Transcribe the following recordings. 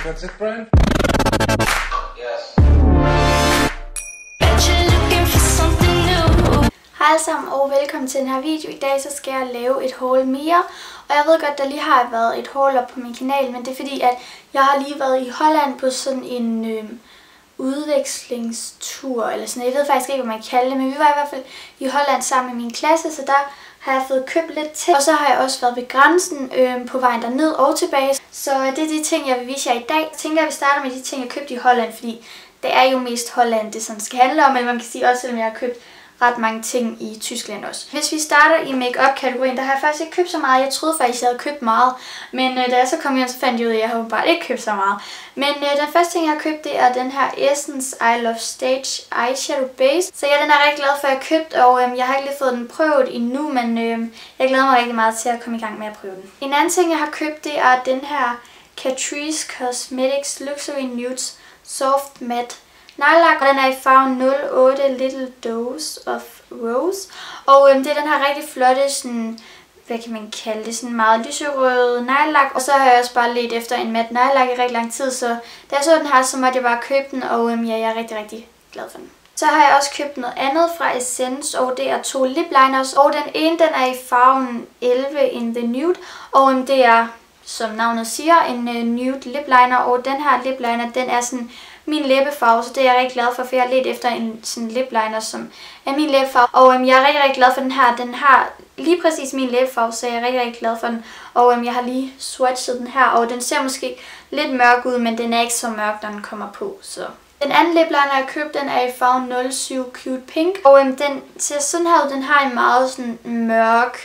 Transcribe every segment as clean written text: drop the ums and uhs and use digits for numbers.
That's it, Brian? Yes. Hej alle sammen og velkommen til den her video. I dag så skal jeg lave et haul mere. Og jeg ved godt, der lige har været et haul op på min kanal, men det er fordi, at jeg har lige været i Holland på sådan en udvekslingstur, eller sådan. Jeg ved faktisk ikke, hvad man kalder det, men vi var i hvert fald i Holland sammen med min klasse, så der har jeg fået købt lidt til. Og så har jeg også været ved grænsen på vejen derned og tilbage. Så det er de ting, jeg vil vise jer i dag. Jeg tænker, at vi starter med de ting, jeg købte i Holland, fordi det er jo mest Holland, det sådan skal handle om, men man kan sige også, selvom jeg har købt ret mange ting i Tyskland også. Hvis vi starter i make-up-kategorien, der har jeg faktisk ikke købt så meget. Jeg troede faktisk, jeg havde købt meget, men da jeg så kom hjem, så fandt jeg ud af, at jeg havde bare ikke købt så meget. Men den første ting, jeg har købt, det er den her Essence I Love Stage Eyeshadow Base. Så ja, den er jeg rigtig glad for, at jeg har købt, og jeg har ikke lige fået den prøvet endnu, men jeg glæder mig rigtig meget til at komme i gang med at prøve den. En anden ting, jeg har købt, det er den her Catrice Cosmetics Luxury Nudes Soft Matte nejlak, og den er i farven 08 Little Dose of Rose. Og det er den her rigtig flotte, sådan, hvad kan man kalde det, sådan meget lyserøde nejlak. Og så har jeg også bare ledt efter en matte nejlak i rigtig lang tid, så da jeg så den her, så måtte jeg bare købe den, og ja, jeg er rigtig, rigtig glad for den. Så har jeg også købt noget andet fra Essence, og det er 2 lip liners. Og den ene, den er i farven 11 in the nude, og det er, som navnet siger, en nude lip liner. Og den her lip liner, den er sådan min læbefarve, så det er jeg rigtig glad for jeg har let efter en sådan lip liner, som er min læbefarve. Og jeg er rigtig, rigtig glad for den her. Den har lige præcis min læbefarve, så jeg er rigtig, rigtig glad for den. Og jeg har lige swatchet den her, og den ser måske lidt mørk ud, men den er ikke så mørk, når den kommer på. Så den anden lip liner, jeg købte, den er i farven 07 Cute Pink. Og den ser sådan her ud. Den har en meget sådan mørk,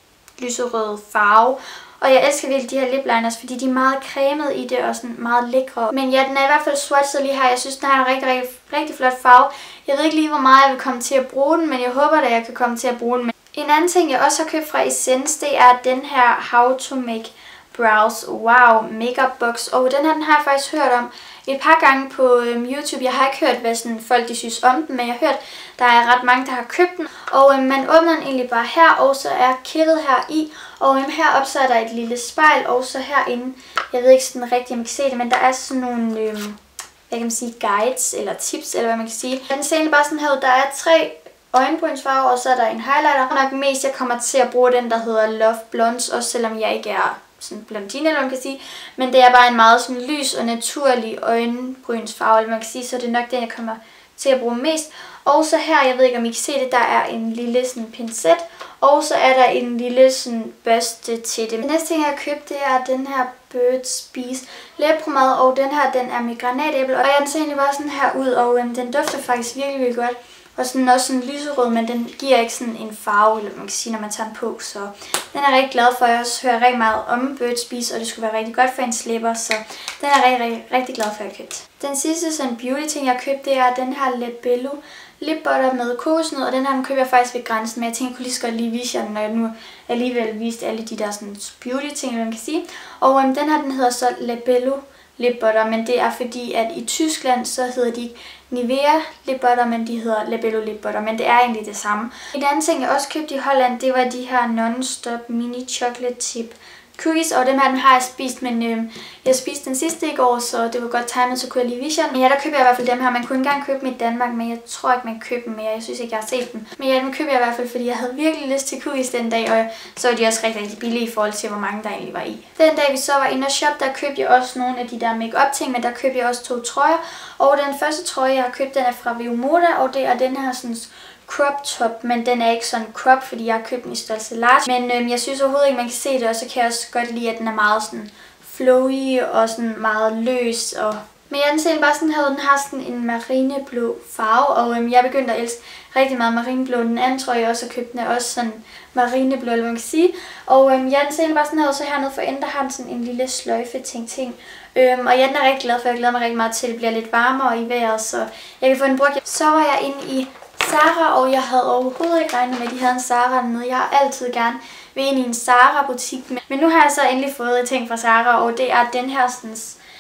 lyserød farve. Og jeg elsker virkelig de her lip liners, fordi de er meget cremet i det og sådan meget lækre. Men ja, den er i hvert fald swatchet lige her. Jeg synes, den har en rigtig, rigtig, rigtig flot farve. Jeg ved ikke lige, hvor meget jeg vil komme til at bruge den, men jeg håber, at jeg kan komme til at bruge den. En anden ting, jeg også har købt fra Essence, det er den her How to Make Brows Wow Makeup Box. Og den har jeg faktisk hørt om et par gange på YouTube. Jeg har ikke hørt, hvad sådan folk de synes om den, men jeg har hørt, der er ret mange, der har købt den. Og man åbner den egentlig bare her, og så er kittet her i. Og heroppe så er der et lille spejl, og så herinde, jeg ved ikke sådan rigtigt, om man kan se det, men der er sådan nogle, hvad kan man sige, guides eller tips, eller hvad man kan sige. Den ser egentlig bare sådan her ud. Der er 3 øjenbrynsfarver, og så er der en highlighter. Og nok mest, jeg kommer til at bruge den, der hedder Love Blondes, også selvom jeg ikke er sådan blondine, eller man kan sige. Men det er bare en meget sådan lys og naturlig øjenbrynsfarve, eller man kan sige, så det er nok den, jeg kommer til at bruge mest. Og så her, jeg ved ikke om I kan se det, der er en lille sådan pincet, og så er der en lille sådan børste til det. Den næste ting, jeg har købt, det er den her Burt's Bees læbepomade, og den her, den er med granatæble, og den ser egentlig bare sådan her ud, og den dufter faktisk virkelig, virkelig godt. Og sådan også sådan lyserød, men den giver ikke sådan en farve, eller man kan sige, når man tager den på. Så den er jeg rigtig glad for. Jeg også hører rigtig meget om Burt's Bees, og det skulle være rigtig godt for ens læber. Så den er jeg rigtig glad for, at jeg købt. Den sidste sådan beauty ting, jeg har købt, det er den her Labello Lip Butter med kokosnød. Og den her, den køber jeg faktisk ved grænsen, men jeg tænker, jeg kunne lige så godt lige vise jer den, når jeg nu alligevel viste alle de der sådan beauty ting, eller man kan sige. Og den her, den hedder så Labello Lip Butter, men det er fordi, at i Tyskland, så hedder de Nivea Lip Butter, men de hedder Labello Lip Butter, men det er egentlig det samme. En anden ting, jeg også købte i Holland, det var de her Non-Stop Mini Chocolate Chip Cookies, og dem her, den har jeg spist, men jeg spiste den sidste i går, så det var godt timet, så kunne jeg lige vise jer. Men ja, der købte jeg i hvert fald dem her. Man kunne ikke engang købe dem i Danmark, men jeg tror ikke, man køber dem mere. Jeg synes ikke, jeg har set dem. Men ja, dem købte jeg i hvert fald, fordi jeg havde virkelig lyst til cookies den dag, og så var de også rigtig, rigtig billige i forhold til, hvor mange der egentlig var i. Den dag, vi så var inde og shoppe, der købte jeg også nogle af de der make-up ting, men der købte jeg også 2 trøjer. Og den første trøje, jeg har købt, den er fra Veomoda, og det er den her sådan crop top, men den er ikke sådan crop, fordi jeg har købt den i størrelse large. Men jeg synes overhovedet ikke, man kan se det, og så kan jeg også godt lide, at den er meget sådan flowy og sådan meget løs. Men jeg ser bare sådan her, den har sådan en marineblå farve, og jeg begyndte at elske rigtig meget marineblå. Den anden tror jeg også har købt, den er også sådan marineblå, eller man kan sige. Og den ser bare sådan her, så hernede for enden, der har den sådan en lille sløjfe ting. Og den er rigtig glad for, jeg glæder mig rigtig meget til, at det bliver lidt varmere i vejret, så jeg kan få den brugt. Så var jeg inde i Zara, og jeg havde overhovedet ikke regnet med, at de havde en Zara dernede. Jeg har altid gerne vil ind i en Zara-butik, men nu har jeg så endelig fået et ting fra Zara, og det er den her sådan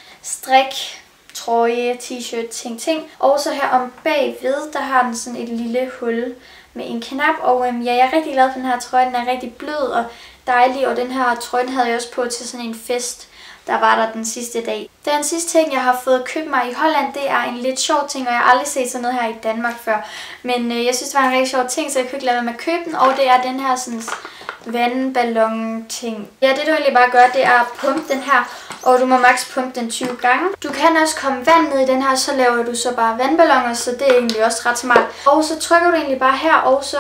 strik, trøje, t-shirt, ting. Og så her om bagved, der har den sådan et lille hul med en knap, og ja, jeg er rigtig glad for den her trøje. Den er rigtig blød og dejlig, og den her trøje, den havde jeg også på til sådan en fest der var der den sidste dag. Den sidste ting, jeg har fået købt mig i Holland, det er en lidt sjov ting, og jeg har aldrig set sådan noget her i Danmark før. Men jeg synes, det var en rigtig sjov ting, så jeg kunne ikke lade være med at købe den, og det er den her sådan vandballon-ting. Ja, det du egentlig bare gør, det er at pumpe den her, og du må maks pumpe den 20 gange. Du kan også komme vand ned i den her, så laver du så bare vandballoner, så det er egentlig også ret smart. Og så trykker du egentlig bare her, og så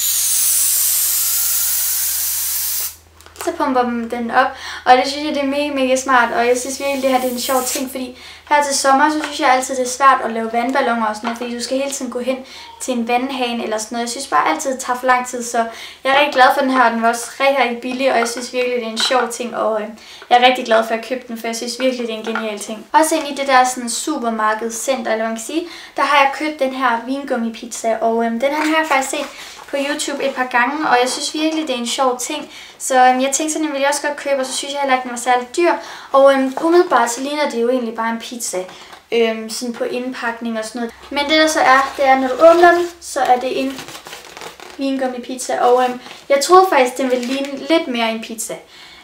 pumper den op, og det synes jeg, det er mega smart, og jeg synes virkelig, det her det er en sjov ting, fordi her til sommer, så synes jeg altid, det er svært at lave vandballoner og sådan noget, fordi du skal hele tiden gå hen til en vandhane eller sådan noget. Jeg synes bare altid, det tager for lang tid, så jeg er rigtig glad for den her, og den var også rigtig billig, og jeg synes virkelig, det er en sjov ting, og jeg er rigtig glad for at købe den, for jeg synes virkelig, det er en genial ting. Også ind i det der sådan supermarkedscenter, eller hvad man kan sige, der har jeg købt den her vingummipizza, og den her har jeg faktisk set på YouTube et par gange, og jeg synes virkelig, det er en sjov ting. Så jeg tænkte sådan, jeg ville også godt købe, og så synes jeg heller ikke, den var særlig dyr. Og umiddelbart så ligner det jo egentlig bare en pizza, sådan på indpakning og sådan noget. Men det der så er, det er, når du åbner den, så er det en vingummipizza, og jeg troede faktisk, den ville ligne lidt mere en pizza.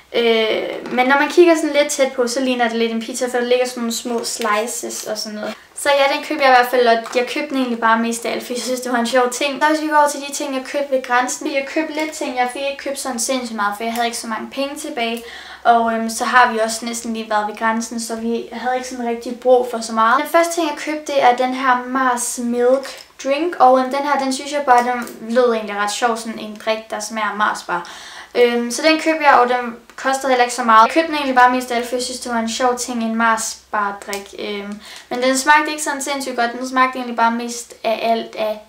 Men når man kigger sådan lidt tæt på, så ligner det lidt en pizza, for der ligger sådan nogle små slices og sådan noget. Så ja, den købte jeg i hvert fald, og jeg købte den egentlig bare mest af alt, for jeg synes, det var en sjov ting. Så hvis vi går over til de ting, jeg købte ved grænsen. Jeg købte lidt ting, jeg fik ikke købt sådan sindssygt meget, for jeg havde ikke så mange penge tilbage. Og så har vi også næsten lige været ved grænsen, så vi havde ikke sådan rigtig brug for så meget. Den første ting, jeg købte, det er den her Mars Milk drink, og den her, den synes jeg bare, den lød egentlig ret sjov, sådan en drik, der smager Mars bar. Så den købte jeg, og den kostede heller ikke så meget. Jeg købte den egentlig bare mest af alt, for jeg synes, det var en sjov ting, en Mars bar drik. Men den smagte ikke sådan sindssygt godt, den smagte egentlig bare mest af alt af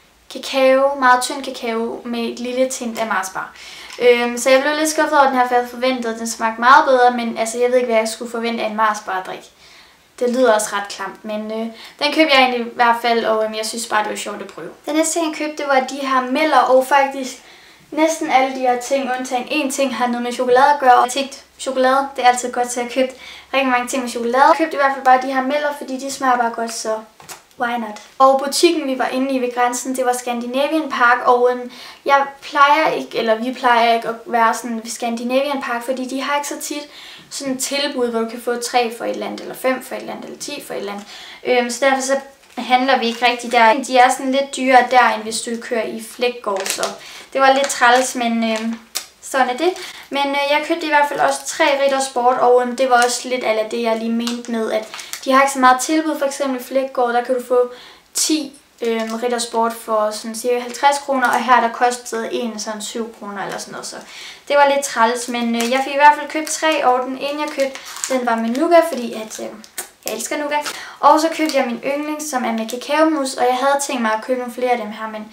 kakao, meget tynd kakao med et lille tint af Mars bar. Så jeg blev lidt skuffet over den her, for jeg havde forventet, at den smagte meget bedre, men altså, jeg ved ikke, hvad jeg skulle forvente af en Mars bar drik. Det lyder også ret klamt, men den købte jeg egentlig i hvert fald, og jeg synes bare, det var sjovt at prøve. Den næste ting, jeg købte, det var de her Meller, og faktisk næsten alle de her ting, undtagen en ting, har noget med chokolade at gøre. Og jeg tænkte, chokolade, det er altid godt, så jeg købte rigtig mange ting med chokolade. Jeg købte i hvert fald bare de her Meller, fordi de smager bare godt, så why not? Og butikken, vi var inde i ved grænsen, det var Scandinavian Park, og jeg plejer ikke, eller vi plejer ikke at være sådan ved Scandinavian Park, fordi de har ikke så tit sådan et tilbud, hvor du kan få 3 for et land, eller 5 for et land, eller 10 for et land. Så derfor så handler vi ikke rigtig der. De er sådan lidt dyrere der, end hvis du kører i Fleggaard, så det var lidt træls, men sådan er det. Men jeg købte i hvert fald også 3 Ritter Sport, og det var også lidt af det, jeg lige mente med, at de har ikke så meget tilbud. For eksempel i Fleggaard, der kan du få 10 Ritter Sport for sådan cirka 50 kroner, og her der kostede en sådan 7 kroner eller sådan noget. Så det var lidt træls, men jeg fik i hvert fald købt 3, og den ene jeg købte, den var med nougat, fordi at jeg elsker nougat. Og så købte jeg min yndling, som er med kakaomus, og jeg havde tænkt mig at købe nogle flere af dem her, men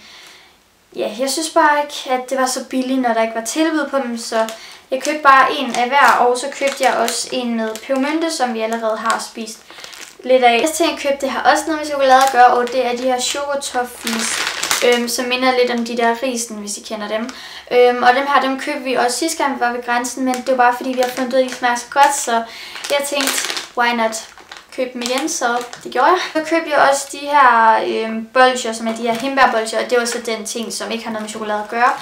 ja, jeg synes bare ikke, at det var så billigt, når der ikke var tilbud på dem, så jeg købte bare en af hver, og så købte jeg også en med pebermynte, som vi allerede har spist lidt af. Næste ting, jeg købte, det har også noget med chokolade at gøre, og det er de her chokotoffees, som minder lidt om de der risen, hvis I kender dem. Og dem her, dem købte vi også sidste gang, vi var ved grænsen, men det var bare fordi, vi har fundet ud af, at de smager så godt, så jeg tænkte, why not? Købe dem igen, så det gjorde jeg. Så købte jeg også de her bolcher, som er de her hindbærbolcher, og det var så den ting, som ikke har noget med chokolade at gøre.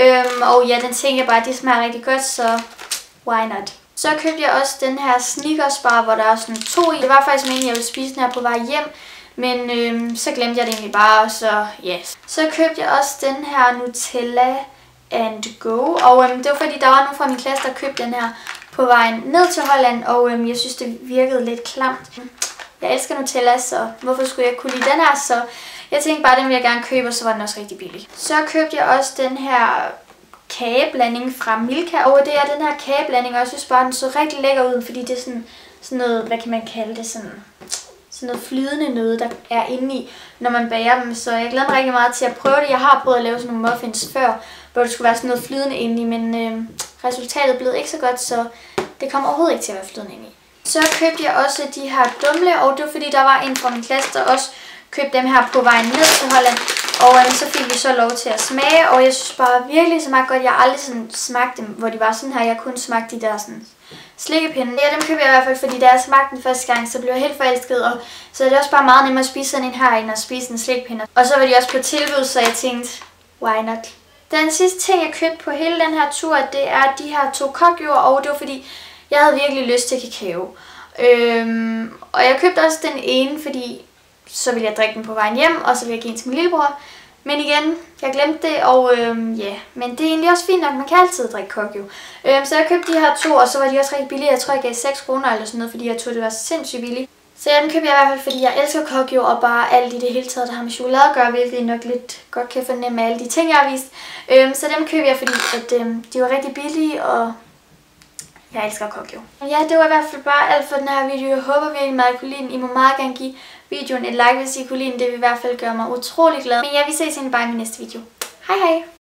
Og ja, den tænker jeg bare, de smager rigtig godt, så why not? Så købte jeg også den her Snickers bar, hvor der er sådan 2 i. Det var faktisk meningen, at jeg ville spise den her på vej hjem, men så glemte jeg det egentlig bare, så yes. Så købte jeg også den her Nutella and Go, og det var fordi, der var nogen fra min klasse, der købte den her på vejen ned til Holland, og jeg synes, det virkede lidt klamt. Jeg elsker Nutella, så hvorfor skulle jeg kunne lide den her? Så jeg tænkte bare, den ville jeg gerne købe, og så var den også rigtig billig. Så købte jeg også den her kageblanding fra Milka, og det er den her kageblanding, og jeg synes bare, den så rigtig lækker ud, fordi det er sådan noget, hvad kan man kalde det, sådan noget flydende noget, der er inde i, når man bager dem. Så jeg glæder mig rigtig meget til at prøve det. Jeg har prøvet at lave sådan nogle muffins før, hvor det skulle være sådan noget flydende inde i, men resultatet blev ikke så godt, så det kommer overhovedet ikke til at være flydende inde i. Så købte jeg også de her dumle, og det var fordi, der var en fra min klasse, der også købte dem her på vejen ned til Holland. Og så fik vi så lov til at smage, og jeg synes bare virkelig smagte godt. Jeg har aldrig sådan smagt dem, hvor de var sådan her. Jeg kunne smagte de der sådan slikkepinde. Ja, dem købte jeg i hvert fald, fordi da jeg smagte den første gang, så blev jeg helt forelsket. Og så er det også bare meget nemmere at spise sådan en her, end at spise en slikkepinde. Og så var de også på tilbud, så jeg tænkte, why not? Den sidste ting, jeg købte på hele den her tur, det er de her 2 kokjord, og det var fordi, Jeg havde virkelig lyst til kakao. Og jeg købte også den ene, fordi så ville jeg drikke den på vejen hjem, og så ville jeg give den til min lillebror. Men igen, jeg glemte det, og men det er egentlig også fint nok, man kan altid drikke kok jo. Så jeg købte de her 2, og så var de også rigtig billige. Jeg tror, jeg gav 6 kroner eller sådan noget, fordi jeg troede, det var sindssygt billigt. Så ja, den købte jeg i hvert fald, fordi jeg elsker kok jo, og bare alt i det hele taget, der har med chokolade at gøre, hvilket I nok lidt godt kan fornemme alle de ting, jeg har vist. Så dem købte jeg, fordi at, de var rigtig billige, og jeg elsker kok jo. Ja, det var i hvert fald bare alt for den her video. Jeg håber virkelig meget, at I kunne lide den. I må meget gerne give videoen et like, hvis I kunne lide den. Det vil i hvert fald gøre mig utrolig glad. Men ja, vi ses bare i min næste video. Hej hej!